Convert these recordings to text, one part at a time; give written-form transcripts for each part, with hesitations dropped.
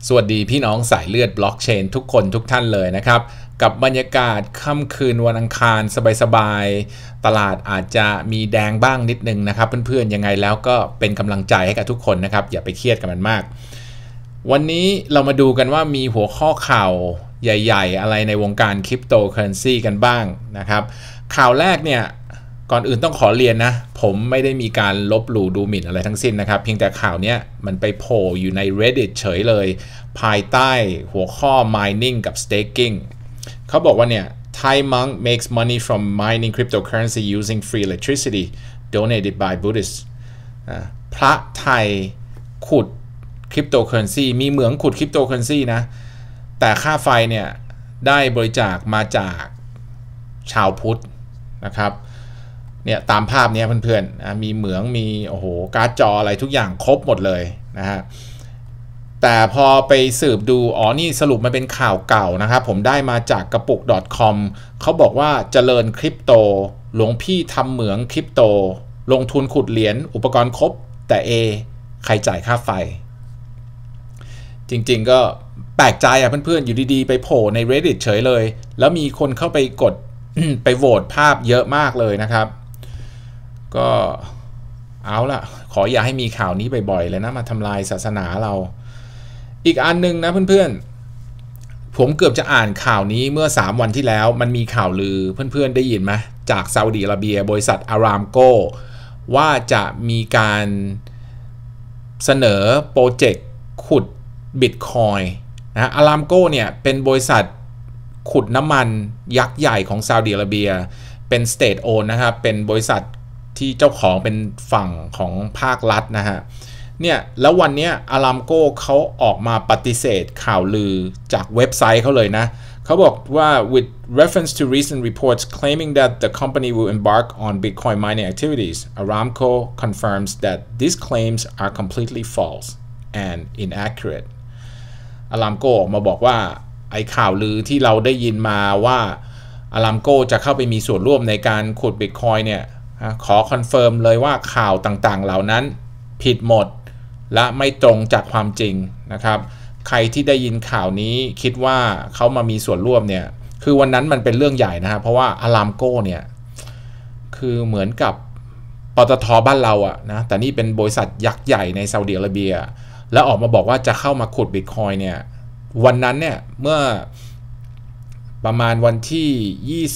สวัสดีพี่น้องสายเลือดบล็อกเชนทุกคนทุกท่านเลยนะครับกับบรรยากาศค่ำคืนวันอังคารสบายๆตลาดอาจจะมีแดงบ้างนิดนึงนะครับเพื่อนๆยังไงแล้วก็เป็นกำลังใจให้กับทุกคนนะครับอย่าไปเครียดกับมันมากวันนี้เรามาดูกันว่ามีหัวข้อข่าวใหญ่ๆอะไรในวงการคริปโตเคอเรนซีกันบ้างนะครับข่าวแรกเนี่ยก่อนอื่นต้องขอเรียนนะผมไม่ได้มีการลบหลู่ดูหมิ่นอะไรทั้งสิ้นนะครับเพียงแต่ข่าวนี้มันไปโผล่อยู่ใน Reddit เฉยเลยภายใต้หัวข้อ mining กับ staking เขาบอกว่าเนี่ย Thai monk makes money from mining cryptocurrency using free electricity donated by Buddhists พระไทยขุดคริปโตเคอเรนซีมีเหมืองขุดคริปโตเคอเรนซีนะแต่ค่าไฟเนี่ยได้บริจาคมาจากชาวพุทธนะครับเนี่ยตามภาพนี้เพื่อนๆมีเหมืองมีโอ้โหการ์ดจออะไรทุกอย่างครบหมดเลยนะฮะแต่พอไปสืบดูนี่สรุปมันเป็นข่าวเก่านะครับผมได้มาจากกระปุก .com เขาบอกว่าเจริญคริปโตหลวงพี่ทำเหมืองคริปโตลงทุนขุดเหรียญอุปกรณ์ครบแต่ใครจ่ายค่าไฟจริงๆก็แปลกใจเพื่อนๆอยู่ดีๆไปโผล่ใน Reddit เฉยเลยแล้วมีคนเข้าไปกด ไปโหวตภาพเยอะมากเลยนะครับก็เอาล่ะขออย่าให้มีข่าวนี้บ่อยๆเลยนะมาทำลายศาสนาเราอีกอันนึงนะเพื่อนๆผมเกือบจะอ่านข่าวนี้เมื่อ3วันที่แล้วมันมีข่าวลือเพื่อนๆได้ยินไหมจากซาอุดิอาระเบียบริษัทอารามโกว่าจะมีการเสนอโปรเจกต์ขุดบิตคอยน์นะอารามโกเนี่ยเป็นบริษัทขุดน้ำมันยักษ์ใหญ่ของซาอุดิอาระเบียเป็น state owned นะครับเป็นบริษัทที่เจ้าของเป็นฝั่งของภาครัฐนะฮะเนี่ยแล้ววันนี้อารามโกเขาออกมาปฏิเสธข่าวลือจากเว็บไซต์เขาเลยนะเขาบอกว่า with reference to recent reports claiming that the company will embark on Bitcoin mining activities Aramco confirms that these claims are completely false and inaccurate อารามโกออกมาบอกว่าไอ้ข่าวลือที่เราได้ยินมาว่าอารามโกจะเข้าไปมีส่วนร่วมในการขุด Bitcoin เนี่ยขอคอนเฟิร์มเลยว่าข่าวต่างๆเหล่านั้นผิดหมดและไม่ตรงจากความจริงนะครับใครที่ได้ยินข่าวนี้คิดว่าเขามามีส่วนร่วมเนี่ยคือวันนั้นมันเป็นเรื่องใหญ่นะครับเพราะว่าอารามโกเนี่ยคือเหมือนกับปตท.บ้านเราอะนะแต่นี่เป็นบริษัทยักษ์ใหญ่ในซาอุดิอาระเบียแล้วออกมาบอกว่าจะเข้ามาขุด Bitcoin เนี่ยวันนั้นเนี่ยเมื่อประมาณวันที่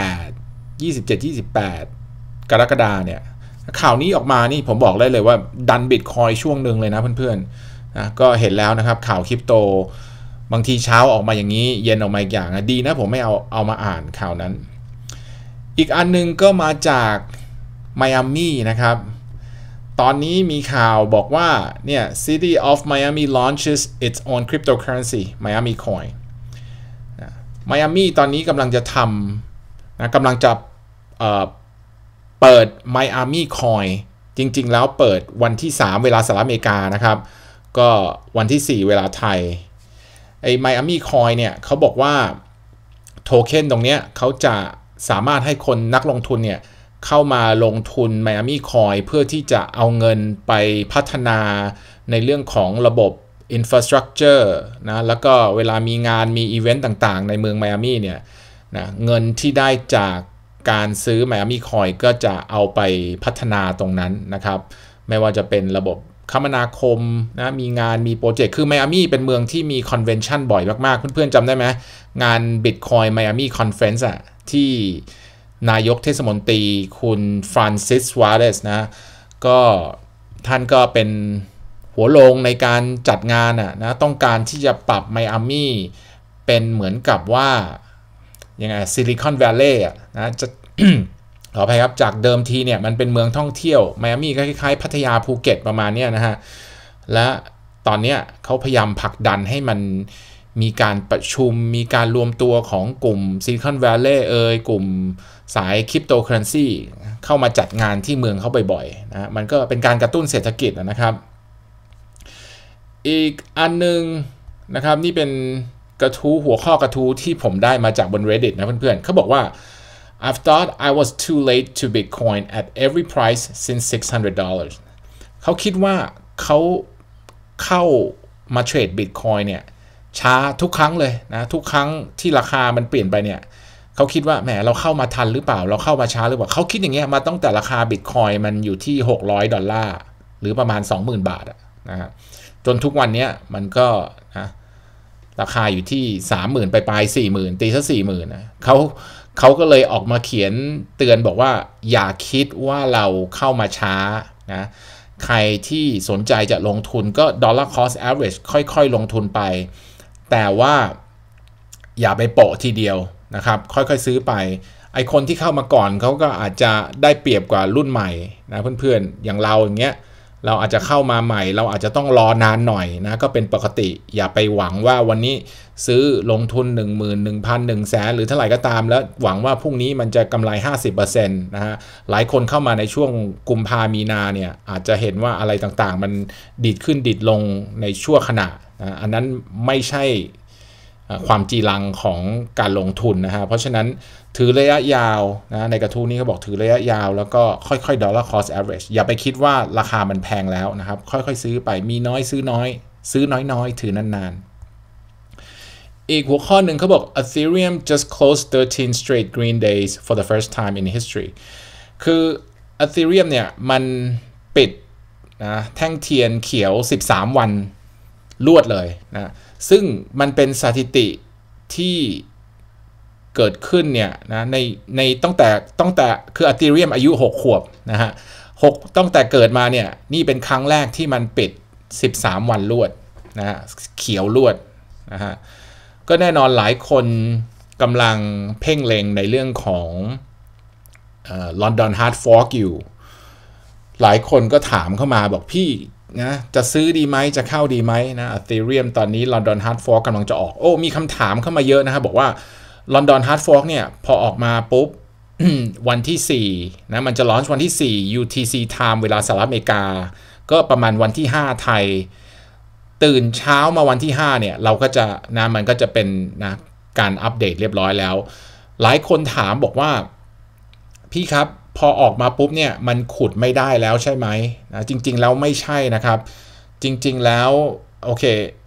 27-28 กรกฎาคมเนี่ยข่าวนี้ออกมานี่ผมบอกเลยว่าดันบิตคอยช่วงหนึ่งเลยนะเพื่อนๆนะก็เห็นแล้วนะครับข่าวคริปโตบางทีเช้าออกมาอย่างนี้เย็นออกมาอีกอย่างดีนะผมไม่เอามาอ่านข่าวนั้นอีกอันนึงก็มาจากไมอามี่นะครับตอนนี้มีข่าวบอกว่าเนี่ย City of Miami launches its own cryptocurrency Miami Coin ไมอามี่ตอนนี้กำลังจะทำนะกำลังจะเปิด Miami Coin จริงๆแล้วเปิดวันที่3เวลาสหรัฐอเมริกานะครับก็วันที่4เวลาไทยไอ้ Miami Coin เนี่ยเขาบอกว่าโทเค็นตรงเนี้ยเขาจะสามารถให้คนนักลงทุนเนี่ยเข้ามาลงทุน Miami Coin เพื่อที่จะเอาเงินไปพัฒนาในเรื่องของระบบ Infrastructure นะแล้วก็เวลามีงานมีอีเวนต์ต่างๆในเมืองไมอามี่เนี่ยนะเงินที่ได้จากการซื้อ Miami Coin ก็จะเอาไปพัฒนาตรงนั้นนะครับไม่ว่าจะเป็นระบบคมนาคมนะมีงานมีโปรเจกต์คือไมอามี่เป็นเมืองที่มีคอนเวนชั่นบ่อยมากๆเพื่อนๆจำได้ไหมงาน Bitcoin Miami Conference อะที่นายกเทศมนตรีคุณฟรานซิสวาเลสนะก็ท่านก็เป็นหัวโลงในการจัดงานนะต้องการที่จะปรับไมอามี่เป็นเหมือนกับว่ายังไงซิลิคอนแวลลีย์นะจะ ขออภัยครับจากเดิมทีเนี่ยมันเป็นเมืองท่องเที่ยวไมอามี่ก็คล้ายๆพัทยาภูเก็ตประมาณนี้นะฮะและตอนนี้เขาพยายามผลักดันให้มันมีการประชุมมีการรวมตัวของกลุ่มซิลิคอนแวลลีย์กลุ่มสายคริปโตเคอเรนซีเข้ามาจัดงานที่เมืองเขาบ่อยๆนะมันก็เป็นการกระตุ้นเศรษฐกิจนะครับอีกอันนึงนะครับนี่เป็นกระทู้หัวข้อกระทู้ที่ผมได้มาจากบน Reddit นะเพื่อนๆเขาบอกว่า I've thought I was too late to Bitcoin at every price since $600 เขาคิดว่าเขาเข้ามาเทรด Bitcoin เนี่ยช้าทุกครั้งเลยนะทุกครั้งที่ราคามันเปลี่ยนไปเนี่ยเขาคิดว่าแหมเราเข้ามาทันหรือเปล่าเราเข้ามาช้าหรือเปล่าเขาคิดอย่างเงี้ยมาตั้งแต่ราคา Bitcoin มันอยู่ที่$600หรือประมาณ 20,000 บาทนะฮะจนทุกวันนี้มันก็นะราคาอยู่ที่ 30,000 ไป 40,000 ตีซะ 40,000 นะเขาก็เลยออกมาเขียนเตือนบอกว่าอย่าคิดว่าเราเข้ามาช้านะใครที่สนใจจะลงทุนก็ dollar cost average ค่อยๆลงทุนไปแต่ว่าอย่าไปโปะทีเดียวนะครับค่อยๆซื้อไปไอคนที่เข้ามาก่อนเขาก็อาจจะได้เปรียบกว่ารุ่นใหม่นะเพื่อนๆอย่างเราอย่างเงี้ยเราอาจจะเข้ามาใหม่เราอาจจะต้องรอนานหน่อยนะก็เป็นปกติอย่าไปหวังว่าวันนี้ซื้อลงทุน 11,000 100,000 หรือเท่าไหร่ก็ตามแล้วหวังว่าพรุ่งนี้มันจะกำไร 50% นะฮะหลายคนเข้ามาในช่วงกุมภามีนาเนี่ยอาจจะเห็นว่าอะไรต่างๆมันดีดขึ้นดีดลงในชั่วขณะนะอันนั้นไม่ใช่ความจีรังของการลงทุนนะฮะเพราะฉะนั้นถือระยะยาวนะในกระทู้นี้เขาบอกถือระยะยาวแล้วก็ค่อยๆ dollar cost average อย่าไปคิดว่าราคามันแพงแล้วนะครับค่อยๆซื้อไปมีน้อยซื้อน้อยซื้อน้อยๆถือนานๆอีกหัวข้อหนึ่งเขาบอก Ethereum just closed 13 straight green days for the first time in history คือ Ethereum เนี่ยมันปิดนะแท่งเทียนเขียว13วันรวดเลยนะซึ่งมันเป็นสถิติที่เกิดขึ้นเนี่ยนะในตั้งแต่คือ Ethereum อายุ6 ขวบนะฮะตั้งแต่เกิดมาเนี่ยนี่เป็นครั้งแรกที่มันปิด13วันรวดนะฮะเขียวรวดนะฮะก็แน่นอนหลายคนกำลังเพ่งเล็งในเรื่องของLondon Hard Fork อยู่หลายคนก็ถามเข้ามาบอกพี่นะจะซื้อดีไหมจะเข้าดีไหมนะ Ethereum ตอนนี้ London Hard Fork กำลังจะออกมีคำถามเข้ามาเยอะนะครับบอกว่า London Hard Fork เนี่ยพอออกมาปุ๊บ วันที่4นะมันจะลอนช์วันที่4 UTC Time เวลาสหรัฐอเมริกาก็ประมาณวันที่5ไทยตื่นเช้ามาวันที่5เนี่ยเราก็จะนะมันก็จะเป็นนะการอัปเดตเรียบร้อยแล้วหลายคนถามบอกว่าพี่ครับพอออกมาปุ๊บเนี่ยมันขุดไม่ได้แล้วใช่ไหมนะจริงๆแล้วไม่ใช่นะครับจริงๆแล้วโอเค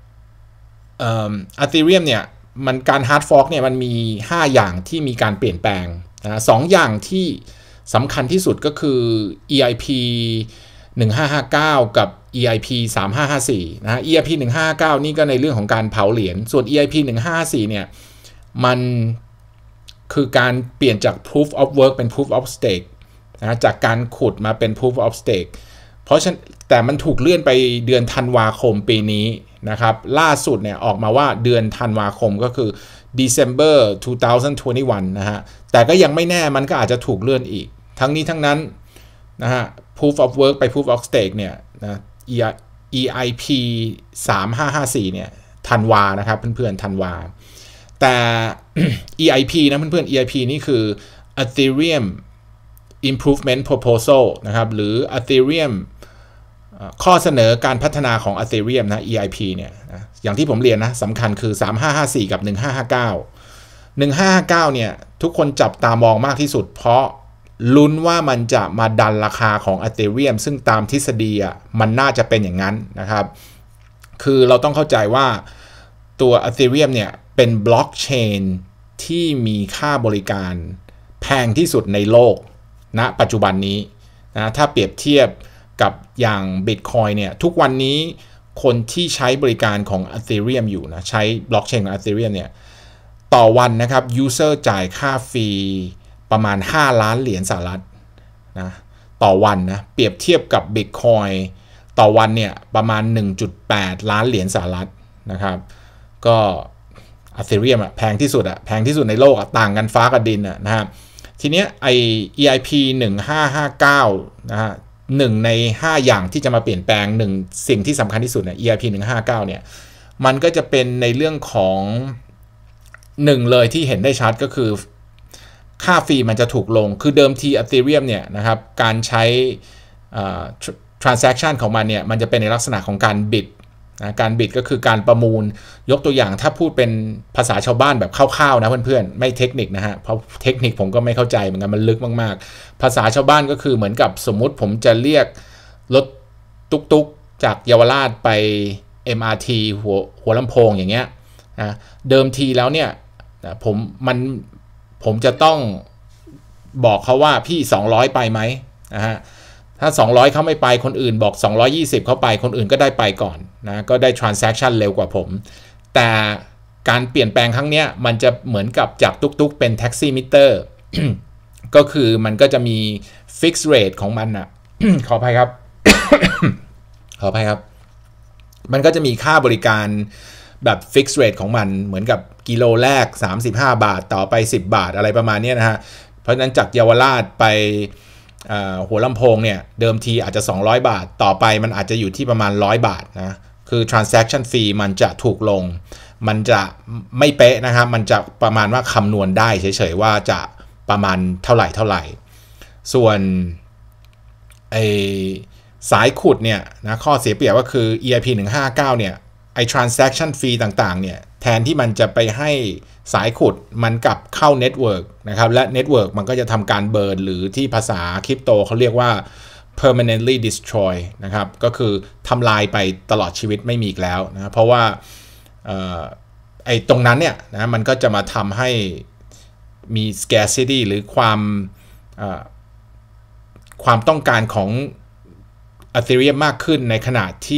Ethereum เนี่ยมันการ Hard Fork เนี่ยมันมี5อย่างที่มีการเปลี่ยนแปลงนะ2อย่างที่สำคัญที่สุดก็คือ EIP 1559 กับ EIP 3554นะ EIP 1559 นี่ก็ในเรื่องของการเผาเหรียญส่วน EIP 1554เนี่ยมันคือการเปลี่ยนจาก proof of work เป็น proof of stake นะจากการขุดมาเป็น proof of stake เพราะฉะนั้นแต่มันถูกเลื่อนไปเดือนธันวาคมปีนี้นะครับล่าสุดเนี่ยออกมาว่าเดือนธันวาคมก็คือ December 2021 นะฮะแต่ก็ยังไม่แน่มันก็อาจจะถูกเลื่อนอีกทั้งนี้ทั้งนั้นนะฮะ proof of work ไป proof of stake เนี่ยนะ EIP 3554เนี่ยธันวานะครับเพื่อนๆธันวาแต่ EIP นะเพื่อนๆ EIP นี่คือ Ethereum Improvement Proposal นะครับหรือ Ethereum ข้อเสนอการพัฒนาของ Ethereum นะ EIP เนี่ยนะอย่างที่ผมเรียนนะสำคัญคือ3554กับ1559เนี่ยทุกคนจับตามองมากที่สุดเพราะลุ้นว่ามันจะมาดันราคาของ Ethereum ซึ่งตามทฤษฎีมันน่าจะเป็นอย่างนั้นนะครับคือเราต้องเข้าใจว่าตัว Ethereum เนี่ยเป็นบล็อกเชนที่มีค่าบริการแพงที่สุดในโลกณปัจจุบันนี้นะถ้าเปรียบเทียบกับอย่าง Bitcoin เนี่ยทุกวันนี้คนที่ใช้บริการของ Ethereum อยู่นะใช้บล็อกเชนของ Ethereum เนี่ยต่อวันนะครับ User จ่ายค่าฟรีประมาณ5 ล้านเหรียญสหรัฐนะต่อวันนะเปรียบเทียบกับ Bitcoin ต่อวันเนี่ยประมาณ 1.8 ล้านเหรียญสหรัฐนะครับก็Ethereum แพงที่สุดแพงที่สุดในโลกต่างกันฟ้ากับดินนะฮะทีเนี้ยไอ EIP 1559นะฮะ1ใน5อย่างที่จะมาเปลี่ยนแปลงสิ่งที่สำคัญที่สุดเนี่ย EIP 159เนี่ยมันก็จะเป็นในเรื่องของ1เลยที่เห็นได้ชัดก็คือค่าฟรีมันจะถูกลงคือเดิมที Ethereum เนี่ยนะครับการใช้ transaction ของมันเนี่ยมันจะเป็นในลักษณะของการบิดนะการบิดก็คือการประมูลยกตัวอย่างถ้าพูดเป็นภาษาชาวบ้านแบบคร่าวๆนะเพื่อนๆไม่เทคนิคนะฮะเพราะเทคนิคผมก็ไม่เข้าใจเหมือนกันมันลึกมากๆภาษาชาวบ้านก็คือเหมือนกับสมมุติผมจะเรียกรถตุ๊กๆจากเยาวราชไป MRT หัวลำโพงอย่างเงี้ยนะเดิมทีแล้วเนี่ยผมจะต้องบอกเขาว่าพี่200ไปไหมนะฮะถ้า200เขาไม่ไปคนอื่นบอก220เขาไปคนอื่นก็ได้ไปก่อนนะก็ได้ transaction เร็วกว่าผมแต่การเปลี่ยนแปลงครั้งนี้มันจะเหมือนกับจากตุ๊กๆเป็นแท็กซี่มิเตอร์ ก็คือมันก็จะมี fixed rate ของมันอ่ะ ขออภัยครับ ขออภัยครับมันก็จะมีค่าบริการแบบ fixed rate ของมันเหมือนกับกิโลแรก35 บาทต่อไป10 บาทอะไรประมาณนี้นะฮะเพราะฉะนั้นจากเยาวราชไปหัวลำโพงเนี่ยเดิมทีอาจจะ200 บาทต่อไปมันอาจจะอยู่ที่ประมาณ100 บาทนะคือ transaction fee มันจะถูกลงมันจะไม่เป๊ะนะครับมันจะประมาณว่าคำนวณได้เฉยๆว่าจะประมาณเท่าไหร่ส่วนสายขุดเนี่ยนะข้อเสียเปรียบก็คือ EIP 159เนี่ยtransaction fee ต่างๆเนี่ยแทนที่มันจะไปให้สายขุดมันกลับเข้าเน็ตเวิร์กนะครับและเน็ตเวิร์กมันก็จะทำการเบิร์นหรือที่ภาษาคริปโตเขาเรียกว่า permanently destroy นะครับก็คือทำลายไปตลอดชีวิตไม่มีอีกแล้วนะเพราะว่าตรงนั้นเนี่ยนะมันก็จะมาทำให้มี scarcity หรือความต้องการของ Ethereum มากขึ้นในขณะที่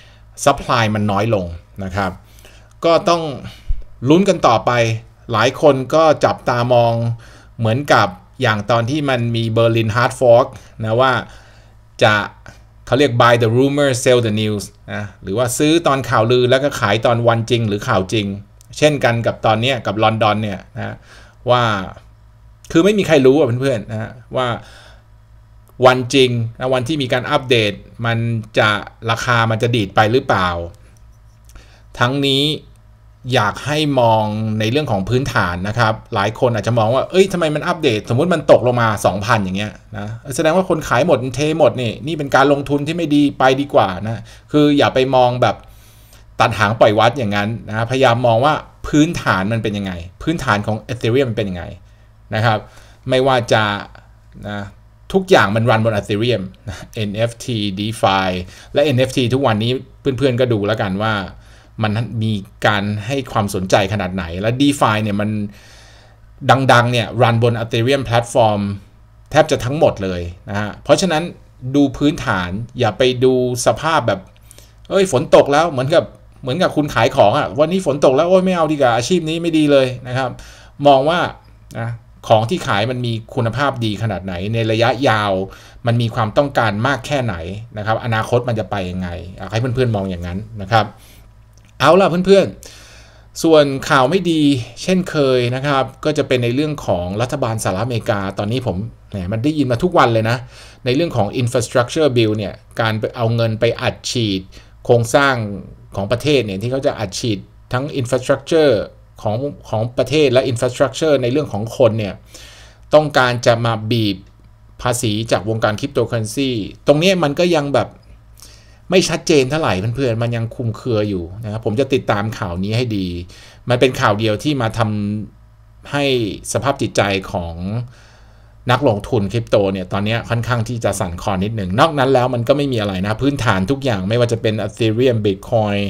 supply มันน้อยลงนะครับก็ต้องลุ้นกันต่อไปหลายคนก็จับตามองเหมือนกับอย่างตอนที่มันมี Berlin Hard Fork นะว่าจะเขาเรียก buy the rumor sell the news นะหรือว่าซื้อตอนข่าวลือแล้วก็ขายตอนวันจริงหรือข่าวจริงเช่นกันกับตอนนี้กับลอนดอนเนี่ยนะว่าคือไม่มีใครรู้อ่ะเพื่อนๆนะว่าวันจริงนะวันที่มีการอัปเดตมันจะราคามันจะดีดไปหรือเปล่าทั้งนี้อยากให้มองในเรื่องของพื้นฐานนะครับหลายคนอาจจะมองว่าทำไมมันอัปเดตสมมุติมันตกลงมา 2,000 อย่างเงี้ยนะแสดงว่าคนขายหมดเทหมดนี่เป็นการลงทุนที่ไม่ดีไปดีกว่านะคืออย่าไปมองแบบตัดหางปล่อยวัดอย่างนั้นนะพยายามมองว่าพื้นฐานมันเป็นยังไงพื้นฐานของ Ethereum มันเป็นยังไงนะครับไม่ว่าจะนะทุกอย่างมันรันบน Ethereum NFT DeFi และ NFT ทุกวันนี้เพื่อนๆก็ดูแล้วกันว่ามันมีการให้ความสนใจขนาดไหนและ DeFi เนี่ยมันดังๆเนี่ยรันบน Ethereum Platform แทบจะทั้งหมดเลยนะฮะเพราะฉะนั้นดูพื้นฐานอย่าไปดูสภาพแบบฝนตกแล้วเหมือนกับคุณขายของอ่ะวันนี้ฝนตกแล้วไม่เอาดีกว่าอาชีพนี้ไม่ดีเลยนะครับมองว่านะของที่ขายมันมีคุณภาพดีขนาดไหนในระยะยาวมันมีความต้องการมากแค่ไหนนะครับอนาคตมันจะไปยังไงอยากให้เพื่อนๆมองอย่างนั้นนะครับเอาล่ะเพื่อนๆส่วนข่าวไม่ดีเช่นเคยนะครับก็จะเป็นในเรื่องของรัฐบาลสหรัฐอเมริกาตอนนี้มันได้ยินมาทุกวันเลยนะในเรื่องของ infrastructure bill เนี่ยการไปเอาเงินไปอัดฉีดโครงสร้างของประเทศเนี่ยที่เขาจะอัดฉีดทั้ง infrastructure ของประเทศและ infrastructure ในเรื่องของคนเนี่ยต้องการจะมาบีบภาษีจากวงการคริปโตเคอเรนซีตรงนี้มันก็ยังแบบไม่ชัดเจนเท่าไหร่เพื่อนๆมันยังคุมเครืออยู่นะครับผมจะติดตามข่าวนี้ให้ดีมันเป็นข่าวเดียวที่มาทำให้สภาพจิตใจของนักลงทุนคริปโตเนี่ยตอนนี้ค่อนข้างที่จะสั่นคลอนนิดหนึ่งนอกนั้นแล้วมันก็ไม่มีอะไรนะพื้นฐานทุกอย่างไม่ว่าจะเป็น Ethereum Bitcoin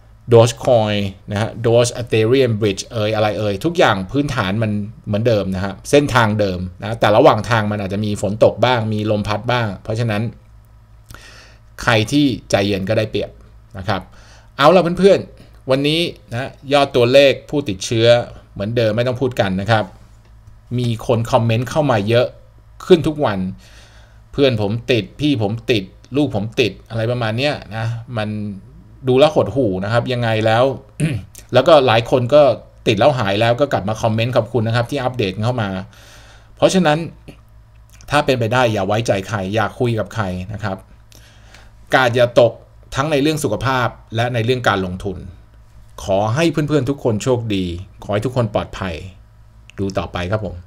Dogecoin นะฮะ Doge Ethereum Bridge อะไรทุกอย่างพื้นฐานมันเหมือนเดิมนะครับเส้นทางเดิมนะแต่ระหว่างทางมันอาจจะมีฝนตกบ้างมีลมพัดบ้างเพราะฉะนั้นใครที่ใจเย็นก็ได้เปรียบนะครับเอาล่ะเพื่อนๆวันนี้นะยอดตัวเลขผู้ติดเชื้อเหมือนเดิมไม่ต้องพูดกันนะครับมีคนคอมเมนต์เข้ามาเยอะขึ้นทุกวันเพื่อนผมติดพี่ผมติดลูกผมติดอะไรประมาณนี้นะมันดูแล้วหดหู่นะครับยังไงแล้ว แล้วก็หลายคนก็ติดแล้วหายแล้วก็กลับมาคอมเมนต์ขอบคุณนะครับที่อัปเดตเข้ามาเพราะฉะนั้นถ้าเป็นไปได้อย่าไว้ใจใครอย่าคุยกับใครนะครับกาดอย่าตกทั้งในเรื่องสุขภาพและในเรื่องการลงทุนขอให้เพื่อนๆทุกคนโชคดีขอให้ทุกคนปลอดภัยดูต่อไปครับผม